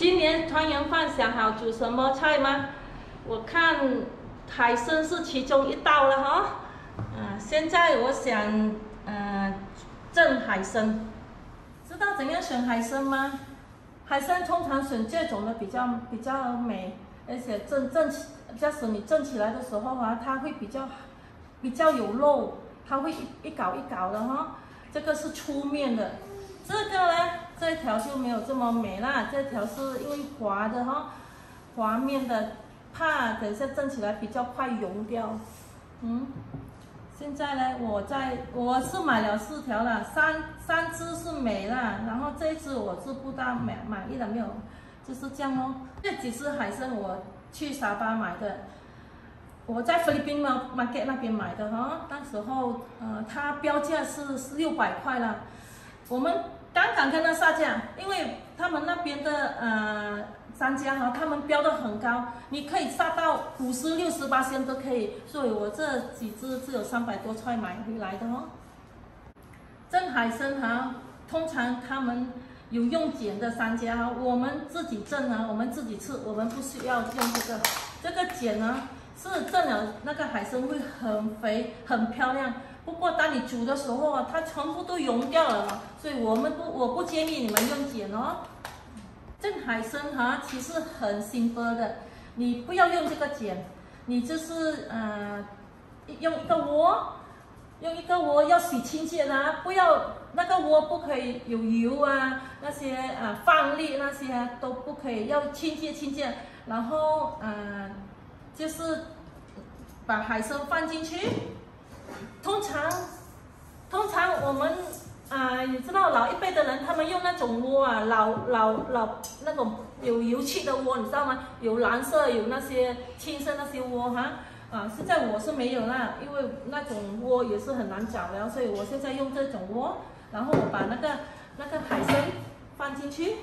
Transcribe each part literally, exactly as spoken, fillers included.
今年团圆饭想好煮什么菜吗？我看海参是其中一道了哈。啊，现在我想呃蒸海参，知道怎样选海参吗？海参通常选这种的比较比较美，而且蒸蒸起，假使你蒸起来的时候啊，它会比较比较有肉，它会一一搞一搞的哈。这个是粗面的，这个呢，这条就没有这么美啦，这条是因为滑的哈，滑面的，怕等下蒸起来比较快溶掉。嗯，现在呢，我在我是买了四条了，三三只是美啦，然后这一只我是不大满满意了没有，就是这样哦。这几只海参我去沙巴买的。我在菲律宾 market 那边买的哈，那时候呃，它标价是六百块啦。我们刚刚跟它杀价，因为他们那边的呃商家哈，他们标的很高，你可以杀到五十、六十八仙都可以，所以我这几只只有三百多块买回来的哦。蒸海参哈，通常他们有用碱的商家哈，我们自己蒸啊，我们自己吃，我们不需要用这个这个碱呢。是蒸了那个海参会很肥很漂亮，不过当你煮的时候啊，它全部都溶掉了，所以我们不我不建议你们用碱哦。蒸海参哈其实很 simple 的，你不要用这个碱，你就是呃用一个锅，用一个锅要洗清洁的，不要那个锅不可以有油啊，那些啊饭粒那些啊都不可以，要清洁清洁，然后呃。就是把海参放进去，通常，通常我们啊、呃，你知道老一辈的人他们用那种锅啊，老老老那种有油漆的锅，你知道吗？有蓝色，有那些青色那些锅哈。啊，现在我是没有啦，因为那种锅也是很难找了，所以我现在用这种锅，然后我把那个那个海参放进去，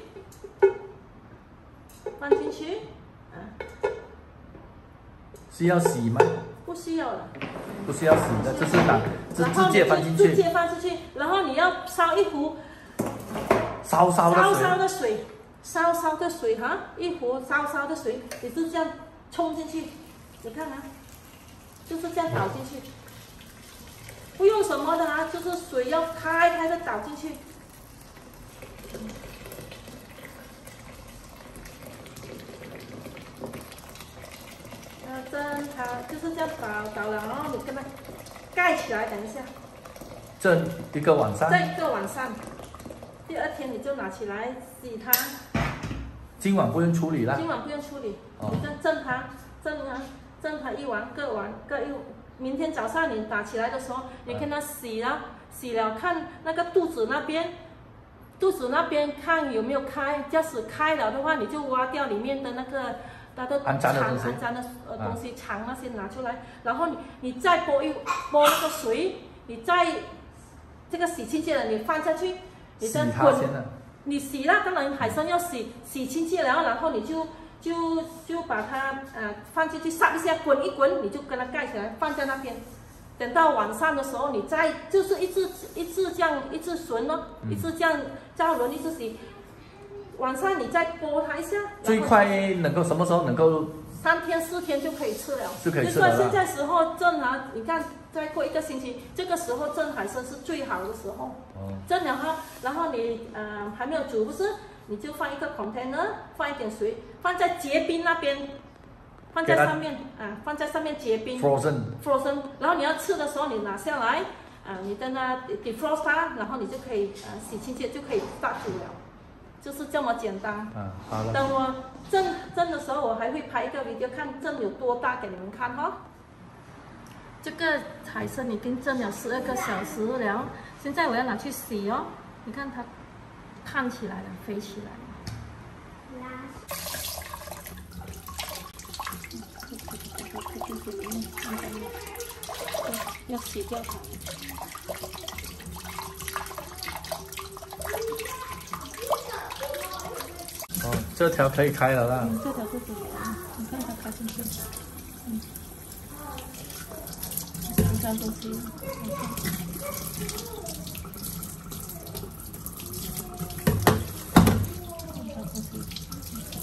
放进去，啊。 需要洗吗？ 不需要了， 不需要洗的，这是拿直直接放进去， 直接放进去，然后你要烧一壶烧烧的水， 烧烧的水，烧烧的水哈，一壶烧烧的水，你是这样冲进去，你看啊，就是这样倒进去，不用什么的啊，就是水要开开的倒进去。蒸它就是这样倒倒了，然后你跟它盖起来，等一下。 蒸一个晚上。 蒸一个晚上，第二天你就拿起来洗它。 今晚不用处理了。 今晚不用处理，哦、你就蒸它，蒸它，蒸它一碗，各碗各一。明天早上你打起来的时候，你跟它洗了，洗了看那个肚子那边，肚子那边看有没有开，假使开了的话，你就挖掉里面的那个。它的肠肮脏的呃东西，肠那些拿出来，然后你你再拨一拨那个水，你再这个洗清洁了，你放下去，你再滚，你洗了，当然海参要洗洗清洁了，然后你就就就把它呃放进去杀一下，滚一滚，你就跟它盖起来，放在那边。等到晚上的时候，你再就是一直一直这样一直顺哦，一直这样这样轮一直洗。晚上你再拨它一下， 最快能够什么时候能够？ 三天四天就可以吃了。 就可以吃了。 就说现在时候蒸啊，你看再过一个星期，这个时候蒸海参是最好的时候。哦。蒸了哈，然后你呃还没有煮不是，你就放一个 container， 放一点水，放在结冰那边，放在上面啊，放在上面结冰。 frozen。 frozen， 然后你要吃的时候你拿下来，啊，你等它 defrost 它，然后你就可以呃洗清洁就可以下煮了。就是这么简单。 嗯，好了。 等我蒸蒸的时候，我还会拍一个 video 看蒸有多大给你们看哈。这个海参已经蒸了十二个小时了，现在我要拿去洗哦。你看它胖起来了，飞起来了。要洗掉它。 哦，这条可以开了啦。 嗯，这条就可以了。你看它开进去。嗯。很脏东西。很脏东西。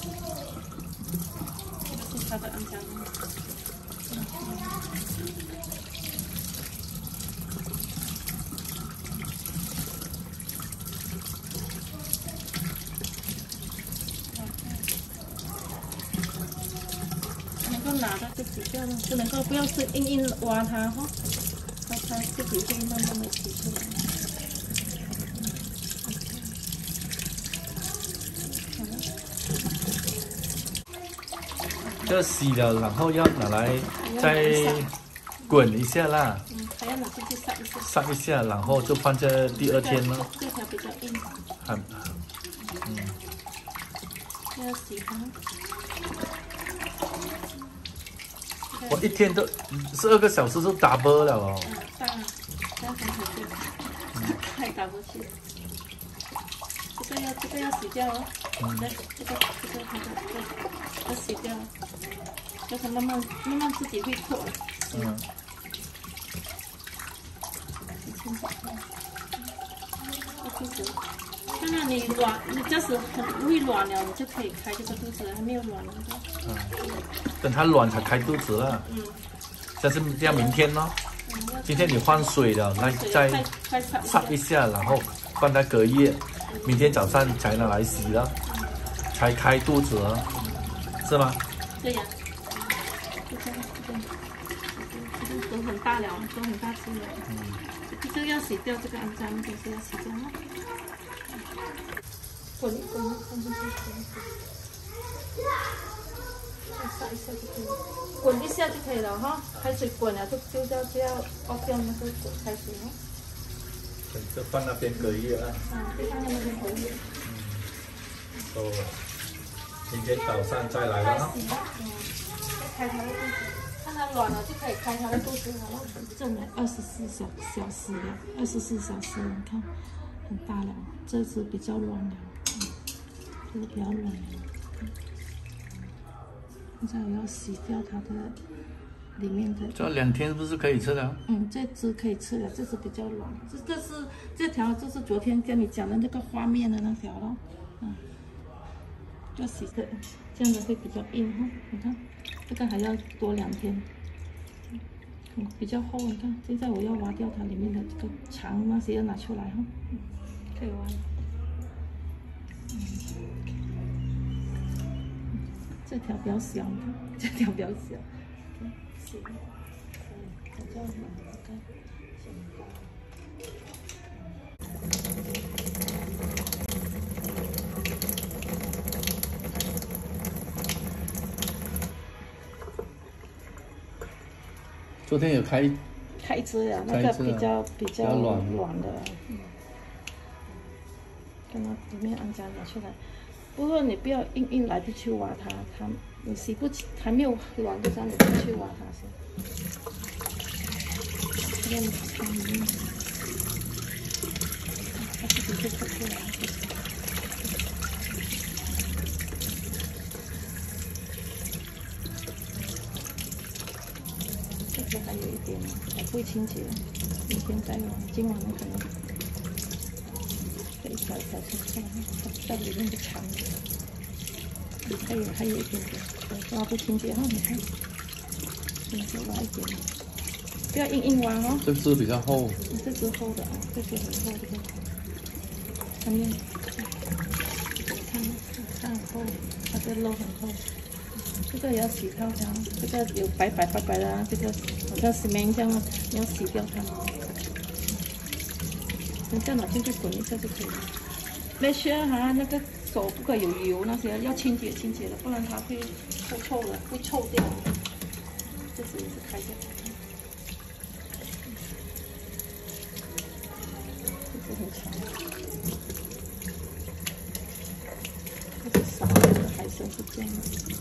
它的肮脏。能够拿到就洗掉了，不能够不要是硬硬挖它哈，它它自己会慢慢的洗出来。 这洗了，然后要拿来再滚一下啦。 嗯，还要拿出去晒一下。 晒一下，然后就放在第二天咯。 这条比较硬。 很，嗯。 要洗它。 我一天都十二个小时就 double 了哦。 嗯，大了，这样很好吃。嗯，太打过去了。这个要这个要洗掉哦。嗯。这个这个这个这个要洗掉。 让它慢慢慢慢自己会破了。嗯。肚子，看到你软，你就是很会软了，你就可以开这个肚子，还没有软的。嗯。 等它软才开肚子了。嗯。这是要明天咯。嗯。今天你换水了，那再擦一下，然后放在隔夜，明天早上才拿来洗了，才开肚子了，是吗？ 对呀。 都很大了，都很大只了。嗯，这个要洗掉，这个肮脏的东西要洗掉吗？滚一滚，滚进去，滚一滚，再撒一下就可以了。滚一下就可以了哈，开水滚了就就要就要熬掉那个滚开水哦。 就放那边隔夜啊。 啊，就放在那边隔夜。 嗯。哦，明天早上再来了。 嗯，再开它的肚子。 看它软了就可以开它的肚子了，正了二十四小小时了，二十四小时，你看很大了，这只比较软了，嗯，这个比较软了。现在我要洗掉它的里面的。 这两天不是可以吃的？ 嗯，这只可以吃了，这只比较软，这这是这条就是昨天跟你讲的那个花面的那条咯，嗯，要洗的，这样的会比较硬哈，你看。 这个还要多两天，嗯，比较厚。你看，现在我要挖掉它里面的这个肠那些要拿出来哈，嗯，可以挖了。嗯，这条比较小，你看，这条比较小，嗯，行，嗯，我这样拿这个， 昨天有开开支了，那个比较比较软软的，嗯，看到里面肮脏拿出来。不过你不要硬硬来就去挖它，它你洗不起，还没有软的时候你就去挖它先。这样看里面，它自己会破出来。 还有一点还不会清洁，明天再用。今晚可能这一条一条切出来，在里面的肠，还有还有一点点，挖不清洁哈，你看，你就挖一点，不要硬硬挖哦。 这只比较厚， 这只厚的啊，这只很厚，这个上面看看很厚，它的肉很厚。 这个也要洗掉它，这个有白白白白的啊，这个好像洗面这样，你要洗掉它。你再拿进去滚一下就可以了。那些哈，那个手不可以有油那些，要清洁清洁的，不然它会臭臭的，会臭掉。这只也是开掉。这只很长。这是少量的海参是这样的。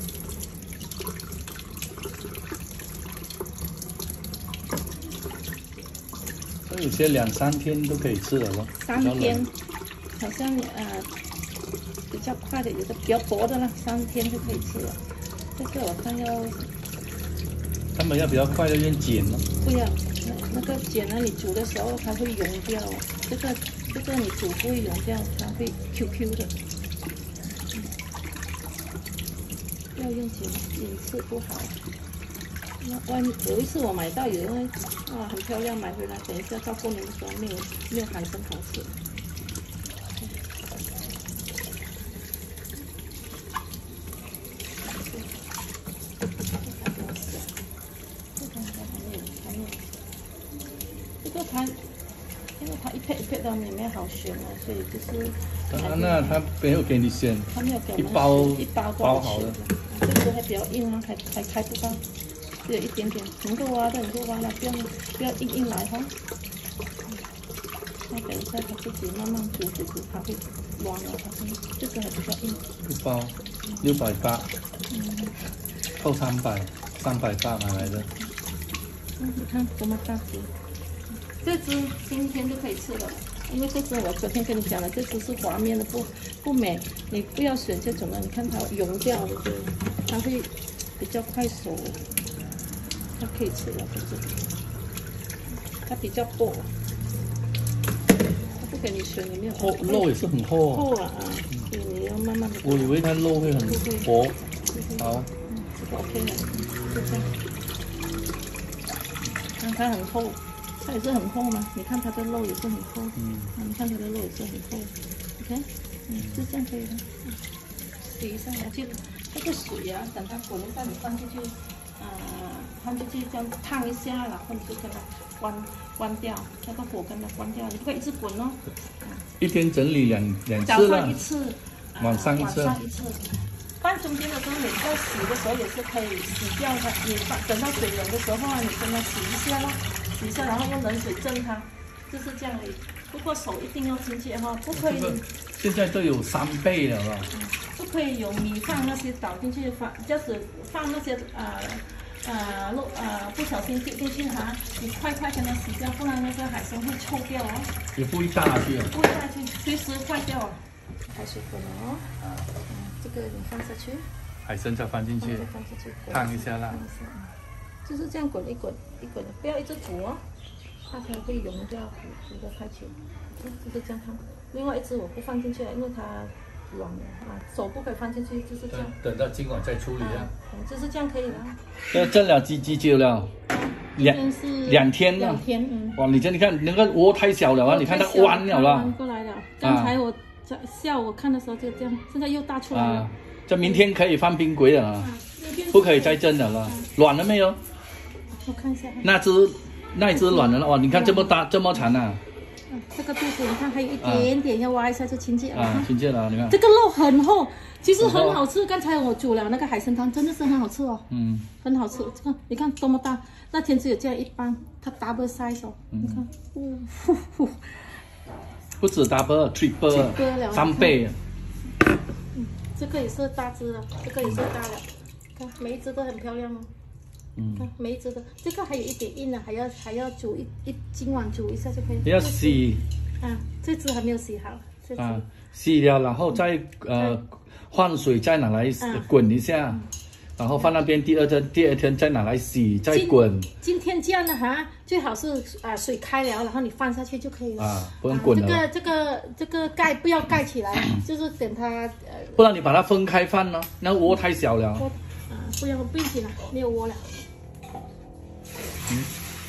有些两三天都可以吃了咯。 三天，好像呃比较快的，有的比较薄的了，三天就可以吃了。这个我看要， 他们要比较快的用剪咯。 不要，那那个剪呢，你煮的时候它会溶掉。这个这个你煮不会溶掉，它会 Q Q 的。嗯、要要用剪剪刺不好。那外面有一次我买到有人哇很漂亮，买回来等一下到过年的时候没有没有海参好吃。这个盘，因为它一片一片的里面好选啊，所以就是。 啊，那他没有给你选， 他没有给我们一包一包包好的。 这个还比较硬啊，还还开不到，只有一点点，能够挖的能够挖了，不要不要硬硬来哈。那等一下它自己慢慢煮煮煮，它会软了，它会这个还比较硬。 一包六百八，嗯，扣三百，三百八买来的。 嗯，你看多么大只，这只今天就可以吃了。因为这只我昨天跟你讲了，这只是滑面的，不不美，你不要选这种的。你看它溶掉了，对，它会比较快熟，它可以吃了，这只，它比较薄，它不给你选，你没有厚肉也是很厚厚啊啊，所以你要慢慢的。 我以为它肉会很薄，好， 嗯，这个 OK 了，就这样，看它很厚。它也是很厚嘛，你看它的肉也是很厚，嗯，啊、你看它的肉也是很厚 ，OK， 嗯，就这样可以了。嗯，洗一下，就这个水啊，等它滚一下，你放进去，呃，放进去这样烫一下，然后你就跟它关关掉，那个火跟它关掉，你不可以一直滚哦。 一天整理两两次了，早上一次， 呃、晚上一次。 晚上一次。放中间的时候，你在洗的时候也是可以洗掉它。你放等到水冷的时候啊，你跟它洗一下咯。洗一下，然后用冷水蒸它，就是这样而已。不过手一定要清洁哈，不可以。 现在都有三倍了吧？ 嗯，不可以有米饭那些倒进去放，就是放那些呃呃肉呃不小心丢进去哈，你快快跟它洗掉，不然那个海参会臭掉哦。 也不会大去啊。 不会大去，随时坏掉啊。开水滚了哦，嗯，这个你放下去。 海参再放进去， 放进去， 烫一下啦。 就是这样滚一滚一滚的，不要一直煮哦，它才会溶掉，煮煮的太久。嗯，就是这样看。另外一只我不放进去了，因为它软了啊，手不可以放进去，就是这样。 等到今晚再处理啊。 嗯，就是这样可以了。 这蒸了几几久了？两两天了。 两天，嗯。 哇，你这你看那个窝太小了啊，你看它弯了啦。 弯过来了。刚才我在下午看的时候就这样，现在又大出来了。啊， 这明天可以放冰柜了啊，不可以再蒸了了。软了没有？ 我看一下， 那只那只软了哇！你看这么大这么长啊！ 嗯，这个肚子你看还有一点点，要挖一下就清洁了。 啊，清洁了，你看。 这个肉很厚，其实很好吃。刚才我煮了那个海参汤，真的是很好吃哦。嗯，很好吃。这个你看多么大，那天只有这样一般，它 double size 哦。你看，呜呼呼。 不止 double，triple， 三倍。 嗯，这个也是大只的，这个也是大的，看每一只都很漂亮哦。嗯，看每一只的，这个还有一点硬呢，还要还要煮一一今晚煮一下就可以。 要洗。 啊，这只还没有洗好。这只啊，洗了然后再呃换水再拿来滚一下，然后放那边，第二天第二天再拿来洗再滚。 今天这样的哈，最好是啊水开了，然后你放下去就可以了。 啊，不用滚了。 这个这个这个盖不要盖起来，就是等它呃。 不然你把它分开放呢，那窝太小了。 啊，不要不行了，没有窝了。嗯，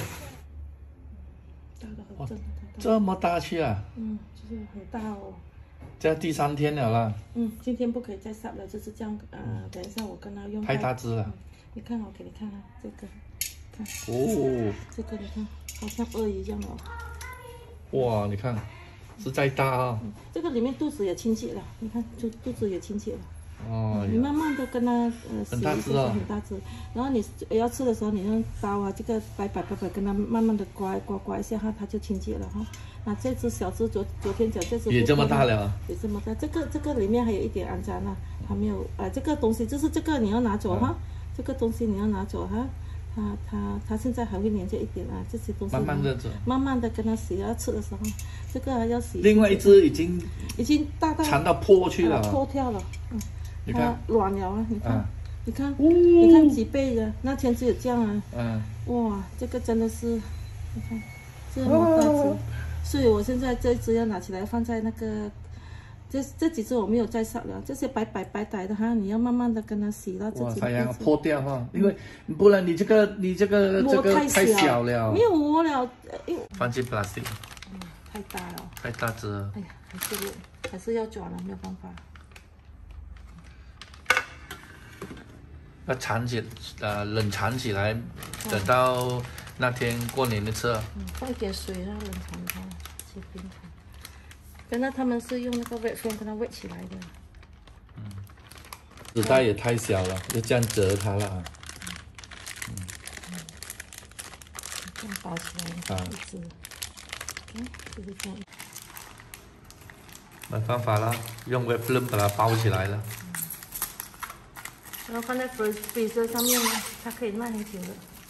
大的很正， 这么大去啊？ 嗯，就是很大哦。 这第三天了啦。 嗯，今天不可以再杀了，就是这样。呃，等一下我跟他用。 太大只了。 嗯、你看，我给你看看这个，看。 哦。 这个你看，好像鳄鱼一样哦。 哇，你看，实在大啊、哦嗯。 这个里面肚子也清洁了，你看，就肚子也清洁了。 哦， 你慢慢的跟它呃洗一下，很大只。然后你要吃的时候，你用刀啊，这个白白白白跟它慢慢的刮刮刮一下哈，它就清洁了哈。那这只小只昨昨天讲这只也这么大了， 也这么大。这个这个里面还有一点肮脏啊，还没有啊。这个东西就是这个你要拿走哈，这个东西你要拿走哈。它它它现在还会粘着一点啊，这些东西慢慢的走， 慢慢的跟它洗。要吃的时候，这个要洗。 另外一只已经已经大到长到破去了， 破掉了，嗯。 你看软了啊！你看，啊、你看， 哦、 你看几倍的？那天只有这样啊！ 嗯， 哇，这个真的是，你看这么大只，哦、所以我现在这一只要拿起来放在那个这这几只我没有再杀了，这些白白白白的哈，你要慢慢的跟它洗到这几。 哇，它要破掉哈，因为不然你这个你这个这个太小了。 没有磨了，因为放进 plastic。 嗯，太大了。太大只了。 哎呀，还是还是要转了，没有办法。 要藏起，呃，冷藏起来，等到那天过年的时候。 嗯，放一点水让冷藏它，去冰藏。原来他们是用那个 wet frame 跟它 wet 起来的。 嗯，纸袋也太小了，就这样折它了。嗯， 这样包起来。啊。一只，嗯，就是这样。 没办法了，用 wet frame 把它包起来了。 然后放在 freezer 上面呢，它可以卖很久的。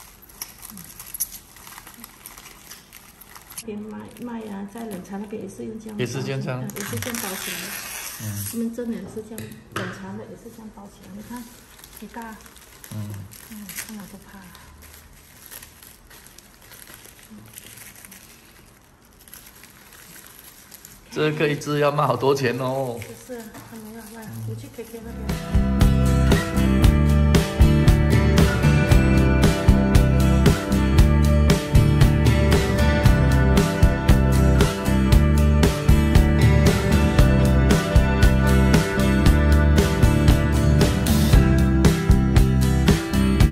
边卖卖啊，在冷藏那边也是用这样， 也是这样， 也是这样包起来的。嗯，他们真的也是这样，冷藏的也是这样包起来。你看，几大。嗯。嗯，看了都怕。 这个一只要卖好多钱哦。 是，他们要卖，回去 K K 那边。